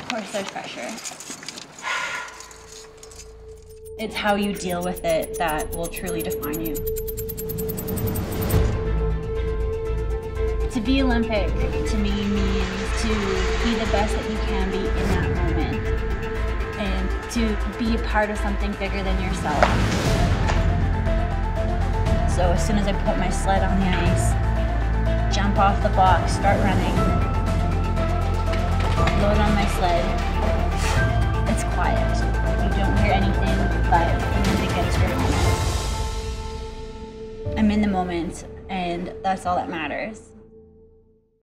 course there's pressure. It's how you deal with it that will truly define you. To be Olympic, to me, means to be the best that you can be in that moment. And to be a part of something bigger than yourself. So as soon as I put my sled on the ice, jump off the box, start running, load on my sled, it's quiet. You don't hear anything but the music gets your moment. I'm in the moment, and that's all that matters.